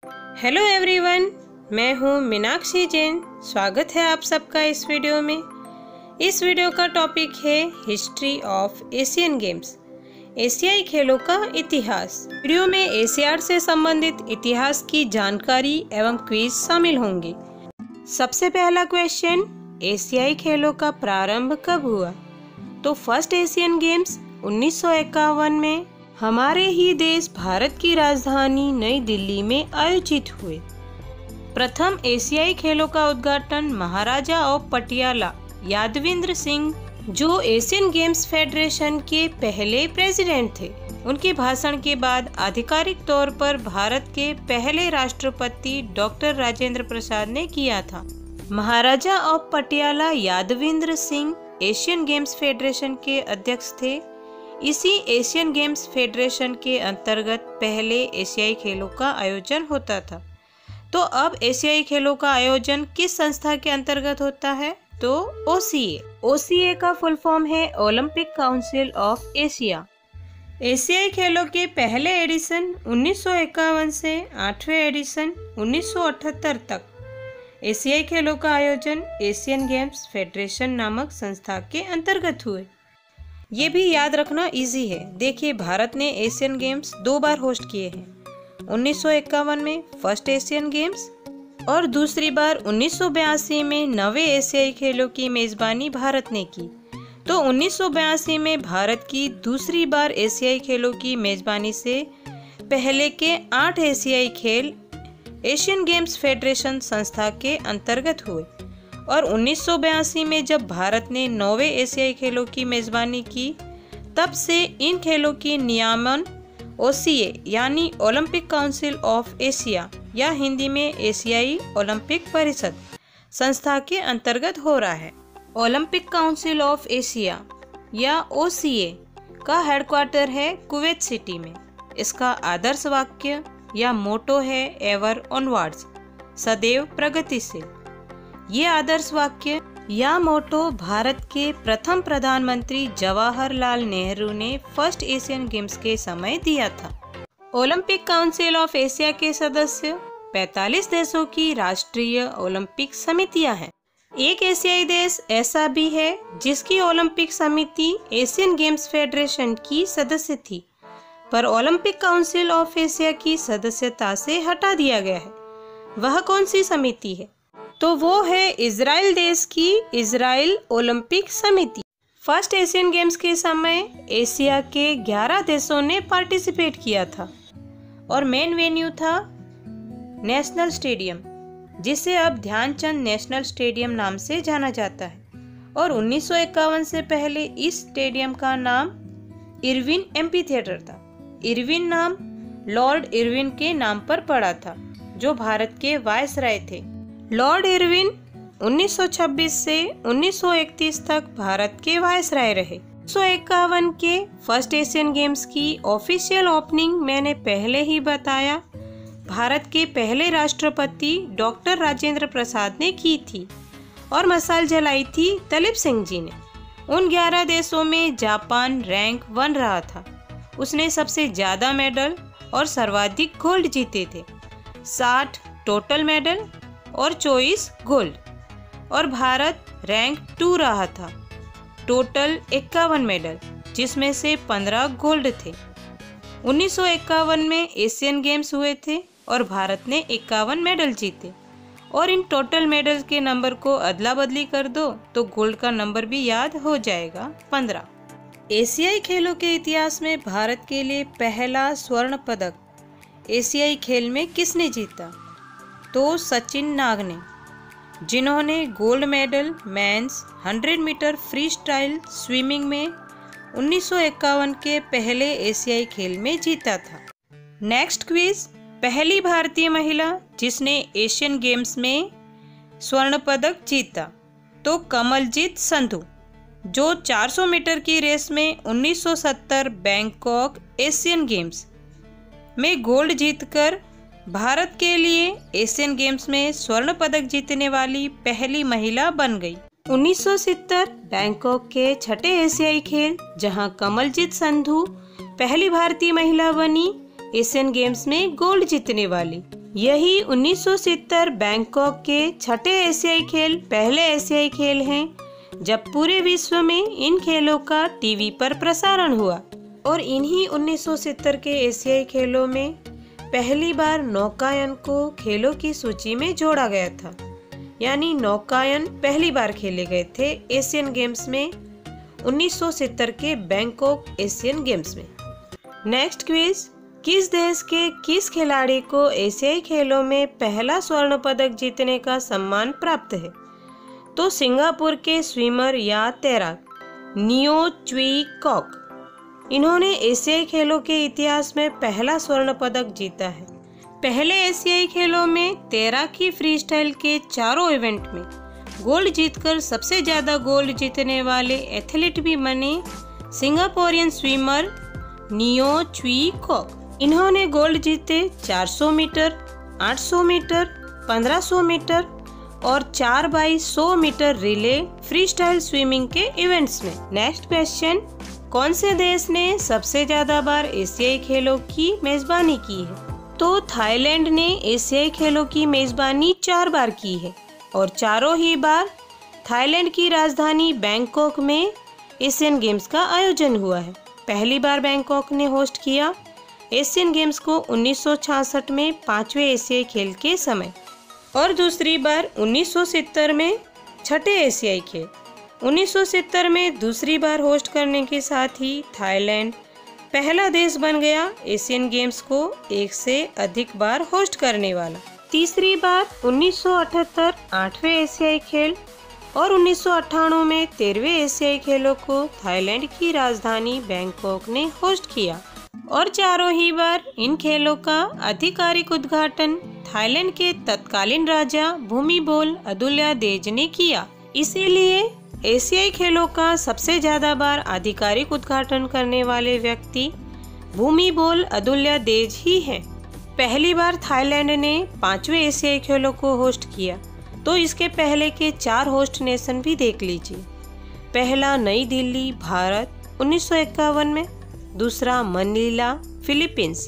Hello everyone, मैं हूँ मीनाक्षी जैन। स्वागत है आप सबका इस वीडियो में। इस वीडियो का टॉपिक है हिस्ट्री ऑफ एशियन गेम्स, एशियाई खेलों का इतिहास। वीडियो में एशियाड से संबंधित इतिहास की जानकारी एवं क्विज शामिल होंगे। सबसे पहला क्वेश्चन, एशियाई खेलों का प्रारंभ कब हुआ? तो फर्स्ट एशियन गेम्स 1951 में हमारे ही देश भारत की राजधानी नई दिल्ली में आयोजित हुए। प्रथम एशियाई खेलों का उद्घाटन महाराजा ऑफ पटियाला यादविंद्र सिंह, जो एशियन गेम्स फेडरेशन के पहले प्रेसिडेंट थे, उनके भाषण के बाद आधिकारिक तौर पर भारत के पहले राष्ट्रपति डॉक्टर राजेंद्र प्रसाद ने किया था। Maharaja of Patiala Yadavindra Singh Asian Games federation के अध्यक्ष थे। इसी एशियन गेम्स फेडरेशन के अंतर्गत पहले एशियाई खेलों का आयोजन होता था। तो अब एशियाई खेलों का आयोजन किस संस्था के अंतर्गत होता है? तो ओसीए का फुल फॉर्म है ओलंपिक काउंसिल ऑफ एशिया। एशियाई खेलों के पहले एडिशन 1951 से 8वें एडिशन 1978 तक एशियाई खेलों का आयोजन एशियन गेम्स फेडरेशन नामक संस्था के अंतर्गत हुए। ये भी याद रखना इजी है। देखिए, भारत ने एशियन गेम्स 2 बार होस्ट किए हैं। 1951 में फर्स्ट एशियन गेम्स और दूसरी बार 1982 में 9वें एशियाई खेलों की मेजबानी भारत ने की। तो 1982 में भारत की दूसरी बार एशियाई खेलों की मेजबानी से पहले के 8 एशियाई खेल एशियन गेम्स फेडरेशन संस्था के अंतर्गत हुए और 1982 में जब भारत ने 9वें एशियाई खेलों की मेजबानी की, तब से इन खेलों की नियामन ओसीए यानी ओलंपिक काउंसिल ऑफ एशिया या हिंदी में एशियाई ओलंपिक परिषद संस्था के अंतर्गत हो रहा है। ओलंपिक काउंसिल ऑफ एशिया या ओसीए का हेडक्वार्टर है कुवैत सिटी में। इसका आदर्श वाक्य या मोटो है एवर ऑनवर्ड्स, सदैव प्रगतिशील। ये आदर्श वाक्य या मोटो भारत के प्रथम प्रधानमंत्री जवाहरलाल नेहरू ने फर्स्ट एशियन गेम्स के समय दिया था। ओलंपिक काउंसिल ऑफ एशिया के सदस्य 45 देशों की राष्ट्रीय ओलंपिक समितियां हैं। एक एशियाई देश ऐसा भी है जिसकी ओलंपिक समिति एशियन गेम्स फेडरेशन की सदस्य थी, पर ओलंपिक काउंसिल ऑफ एशिया की सदस्यता से हटा दिया गया है। वह कौन सी समिति है? तो वो है इजराइल देश की इजराइल ओलंपिक समिति। फर्स्ट एशियन गेम्स के समय एशिया के 11 देशों ने पार्टिसिपेट किया था और मेन वेन्यू था नेशनल स्टेडियम, जिसे अब ध्यानचंद नेशनल स्टेडियम नाम से जाना जाता है। और 1951 से पहले इस स्टेडियम का नाम इरविन एम्पी थिएटर था। इरविन नाम लॉर्ड इरविन के नाम पर पड़ा था, जो भारत के वायसराय थे। लॉर्ड इरविन 1926 से 1931 तक भारत के वायसराय रहे। 1951 के फर्स्ट एशियन गेम्स की ऑफिशियल ओपनिंग मैंने पहले ही बताया, भारत के पहले राष्ट्रपति डॉक्टर राजेंद्र प्रसाद ने की थी और मशाल जलाई थी दलीप सिंह जी ने। उन 11 देशों में जापान रैंक 1 रहा था। उसने सबसे ज़्यादा मेडल और सर्वाधिक गोल्ड जीते थे, 60 टोटल मेडल और 24 गोल्ड। और भारत रैंक 2 रहा था, टोटल 51 मेडल, जिसमें से 15 गोल्ड थे। 1951 में एशियन गेम्स हुए थे और भारत ने 51 मेडल जीते। और इन टोटल मेडल के नंबर को अदला बदली कर दो तो गोल्ड का नंबर भी याद हो जाएगा, 15। एशियाई खेलों के इतिहास में भारत के लिए पहला स्वर्ण पदक एशियाई खेल में किसने जीता? तो सचिन नाग ने, जिन्होंने gold medal men's 100 metre freestyle swimming में 1951 के पहले एशियाई खेल में जीता था। नेक्स्ट क्विज, पहली भारतीय महिला जिसने एशियन गेम्स में स्वर्ण पदक जीता? तो कमलजीत संधू, जो 400 मीटर की रेस में 1970 बैंकॉक एशियन गेम्स में गोल्ड जीतकर भारत के लिए एशियन गेम्स में स्वर्ण पदक जीतने वाली पहली महिला बन गई। 1970 बैंकॉक के छठे एशियाई खेल, जहां कमलजीत संधू पहली भारतीय महिला बनी एशियन गेम्स में गोल्ड जीतने वाली। यही 1970 बैंकॉक के छठे एशियाई खेल पहले एशियाई खेल हैं जब पूरे विश्व में इन खेलों का टीवी पर प्रसारण हुआ। और इन्हीं 1970 के एशियाई खेलों में पहली बार नौकायन को खेलों की सूची में जोड़ा गया था, यानी नौकायन पहली बार खेले गए थे एशियन गेम्स में 1970 के बैंकॉक एशियन गेम्स में। नेक्स्ट क्विज, किस देश के किस खिलाड़ी को एशियाई खेलों में पहला स्वर्ण पदक जीतने का सम्मान प्राप्त है? तो सिंगापुर के स्विमर या तैराक नियो च्वी कॉक। इन्होंने एशियाई खेलों के इतिहास में पहला स्वर्ण पदक जीता है। पहले एशियाई खेलों में तैराकी फ्री स्टाइल के चारों इवेंट में गोल्ड जीतकर सबसे ज्यादा गोल्ड जीतने वाले एथलीट भी बने Singaporean swimmer Neo Chwee Kok. इन्होंने गोल्ड जीते 400 मीटर, 800 मीटर, 1500 मीटर और 4x100 metre relay freestyle swimming के इवेंट्स में। नेक्स्ट क्वेश्चन, कौन से देश ने सबसे ज्यादा बार एशियाई खेलों की मेजबानी की है? तो थाईलैंड ने एशियाई खेलों की मेजबानी 4 बार की है और चारों ही बार थाईलैंड की राजधानी बैंकॉक में एशियन गेम्स का आयोजन हुआ है। पहली बार बैंकॉक ने होस्ट किया एशियन गेम्स को 1966 में 5वें एशियाई खेल के समय और दूसरी बार 1970 में छठे एशियाई खेल। 1970 में दूसरी बार होस्ट करने के साथ ही थाईलैंड पहला देश बन गया एशियन गेम्स को एक से अधिक बार होस्ट करने वाला। तीसरी बार 1978 8वें एशियाई खेल और 1998 में 13वें एशियाई खेलों को थाईलैंड की राजधानी बैंकॉक ने होस्ट किया और चारों ही बार इन खेलों का आधिकारिक उद्घाटन थाईलैंड के तत्कालीन राजा भूमिबोल अदुल्यादेज ने किया। इसीलिए एशियाई खेलों का सबसे ज्यादा बार आधिकारिक उद्घाटन करने वाले व्यक्ति भूमिबोल अदुल्यादेज ही हैं। पहली बार थाईलैंड ने 5वें एशियाई खेलों को होस्ट किया, तो इसके पहले के 4 होस्ट नेशन भी देख लीजिए। पहला नई दिल्ली भारत 1951 में, दूसरा मनीला फिलीपींस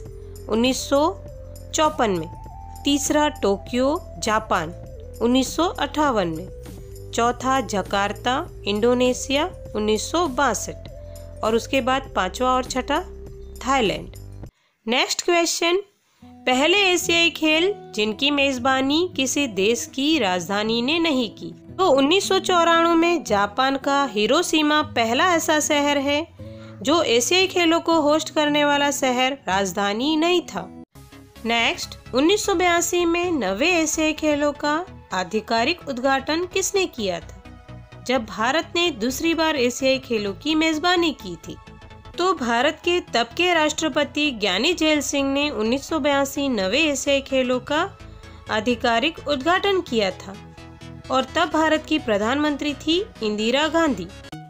1954 में, तीसरा टोक्यो जापान 1958 में, चौथा जकार्ता इंडोनेशिया 1962 और उसके बाद 5वां और छठा थाईलैंड। नेक्स्ट क्वेश्चन, पहले एशियाई खेल जिनकी मेजबानी किसी देश की राजधानी ने नहीं की। तो 1994 में जापान का हिरोशिमा पहला ऐसा शहर है जो एशियाई खेलों को होस्ट करने वाला शहर राजधानी नहीं था। नेक्स्ट, 1982 में 9वें एशियाई खेलों का आधिकारिक उद्घाटन किसने किया था, जब भारत ने दूसरी बार एशियाई खेलों की मेजबानी की थी? तो भारत के तब के राष्ट्रपति ज्ञानी जेल सिंह ने 1982 9वें एशियाई खेलों का आधिकारिक उद्घाटन किया था और तब भारत की प्रधानमंत्री थी इंदिरा गांधी।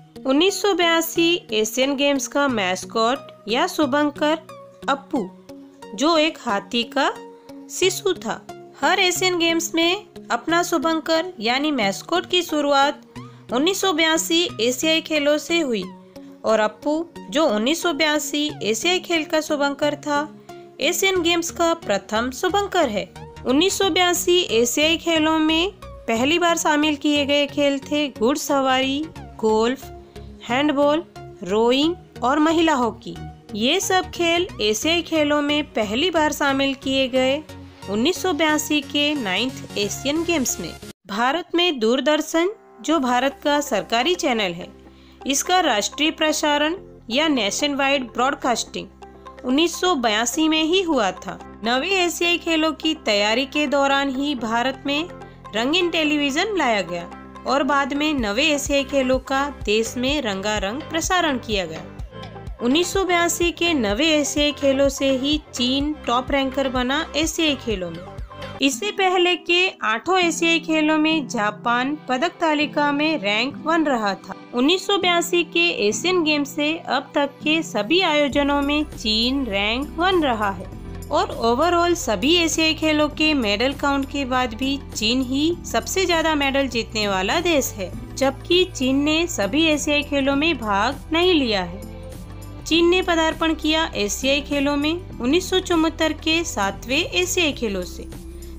1982 एशियन गेम्स का मैस्कॉट या शुभंकर अप्पू, जो एक हाथी का शिशु था। हर एशियन गेम्स में अपना शुभंकर यानी मैस्कॉट की शुरुआत 1982 एशियाई खेलों से हुई और अप्पू, जो 1982 एशियाई खेल का शुभंकर था, एशियन गेम्स का प्रथम शुभंकर है। 1982 एशियाई खेलों में पहली बार शामिल किए गए खेल थे घुड़सवारी, गोल्फ, हैंडबॉल, रोइंग और महिला हॉकी। ये सब खेल एशियाई खेलों में पहली बार शामिल किए गए 1982 के 9th एशियन गेम्स में। भारत में दूरदर्शन, जो भारत का सरकारी चैनल है, इसका राष्ट्रीय प्रसारण या नेशन वाइड ब्रॉडकास्टिंग 1982 में ही हुआ था। 9वें एशियाई खेलों की तैयारी के दौरान ही भारत में रंगीन टेलीविजन लाया गया और बाद में 9वें एशियाई खेलों का देश में रंगारंग प्रसारण किया गया। 1982 के 9वें एशियाई खेलों से ही चीन टॉप रैंकर बना एशियाई खेलों में। इससे पहले के 8 एशियाई खेलों में जापान पदक तालिका में रैंक 1 रहा था। 1982 के एशियन गेम्स से अब तक के सभी आयोजनों में चीन रैंक 1 रहा है और ओवरऑल सभी एशियाई खेलों के मेडल काउंट के बाद भी चीन ही सबसे ज्यादा मेडल जीतने वाला देश है, जबकि चीन ने सभी एशियाई खेलों में भाग नहीं लिया है। चीन ने पदार्पण किया एशियाई खेलों में 1974 के 7वें एशियाई खेलों से।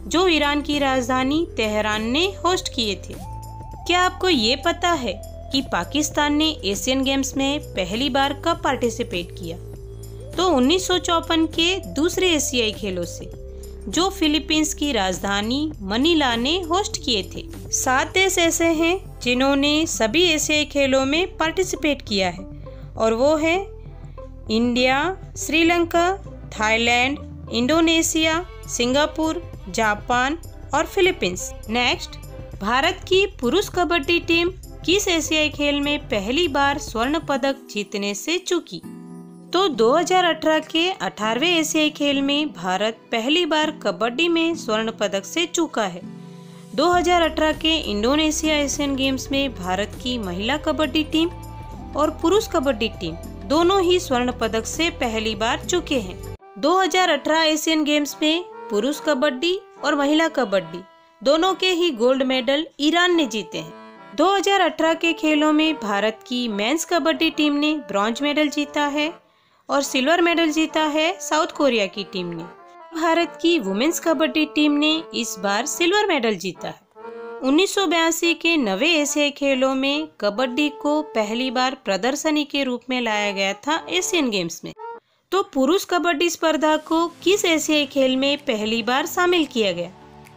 जो ईरान की राजधानी तेहरान ने होस्ट किए थे। क्या आपको ये पता है कि पाकिस्तान ने एशियन गेम्स में पहली बार कब पार्टिसिपेट किया? तो 1954 के दूसरे एशियाई खेलों से, जो फिलीपींस की राजधानी मनीला ने होस्ट किए थे। 7 देश ऐसे हैं जिन्होंने सभी एशियाई खेलों में पार्टिसिपेट किया है, और वो है India, Sri Lanka, Thailand, Indonesia, Singapore, Japan और फिलीपींस। नेक्स्ट, भारत की पुरुष कबड्डी टीम किस एशियाई खेल में पहली बार स्वर्ण पदक जीतने से चूकी? तो 2018 के 18वें एशियाई खेल में भारत पहली बार कबड्डी में स्वर्ण पदक से चूका है। 2018 के इंडोनेशिया एशियन गेम्स में भारत की महिला कबड्डी टीम और पुरुष कबड्डी टीम दोनों ही स्वर्ण पदक से पहली बार चुके हैं। 2018 एशियन गेम्स में पुरुष कबड्डी और महिला कबड्डी दोनों के ही गोल्ड मेडल ईरान ने जीते हैं। 2018 के खेलों में भारत की मेंस कबड्डी टीम ने ब्रॉन्ज मेडल जीता है और सिल्वर मेडल जीता है साउथ कोरिया की टीम ने। भारत की वुमेन्स कबड्डी टीम ने इस बार सिल्वर मेडल जीता है। 1982 के 9वें एशियाई खेलों में कबड्डी को पहली बार प्रदर्शनी के रूप में लाया गया था एशियन गेम्स में। तो पुरुष कबड्डी स्पर्धा को किस एशियाई खेल में पहली बार शामिल किया गया?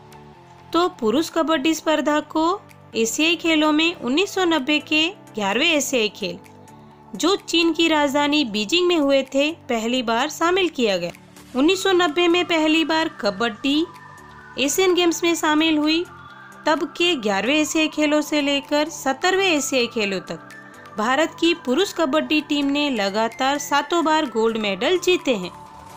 तो पुरुष कबड्डी स्पर्धा को एशियाई खेलों में 1990 के 11वें एशियाई खेल, जो चीन की राजधानी बीजिंग में हुए थे, पहली बार शामिल किया गया। 1990 में पहली बार कबड्डी एशियन गेम्स में शामिल हुई। तब के 11वें एशियाई खेलों से लेकर 17वें एशियाई खेलों तक भारत की पुरुष कबड्डी टीम ने लगातार 7 बार गोल्ड मेडल जीते हैं।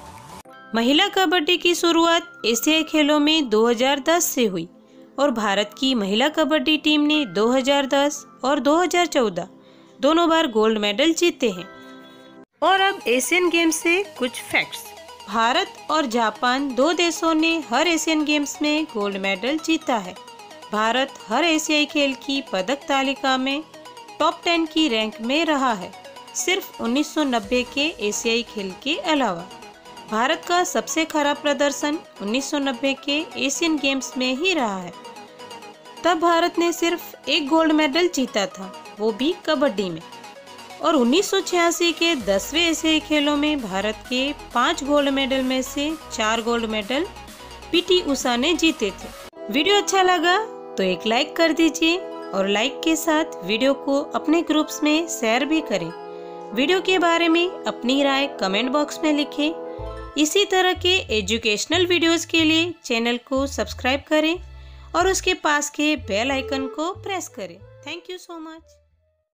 महिला कबड्डी की शुरुआत एशियाई खेलों में 2010 से हुई और भारत की महिला कबड्डी टीम ने 2010 और 2014 दोनों बार गोल्ड मेडल जीते हैं। और अब एशियन गेम्स से कुछ फैक्ट्स। भारत और जापान 2 देशों ने हर एशियन गेम्स में गोल्ड मेडल जीता है। भारत हर एशियाई खेल की पदक तालिका में टॉप 10 की रैंक में रहा है, सिर्फ 1990 के एशियाई खेल के अलावा। भारत का सबसे खराब प्रदर्शन 1990 के एशियन गेम्स में ही रहा है। तब भारत ने सिर्फ 1 गोल्ड मेडल जीता था, वो भी कबड्डी में। और 1986 के 10वें एशियाई खेलों में भारत के 5 गोल्ड मेडल में से 4 गोल्ड मेडल पीटी उषा ने जीते थे। वीडियो अच्छा लगा तो एक लाइक कर दीजिए और लाइक के साथ वीडियो को अपने ग्रुप्स में शेयर भी करें। वीडियो के बारे में अपनी राय कमेंट बॉक्स में लिखें। इसी तरह के एजुकेशनल वीडियोस के लिए चैनल को सब्सक्राइब करें और उसके पास के बेल आइकन को प्रेस करें। Thank you so much.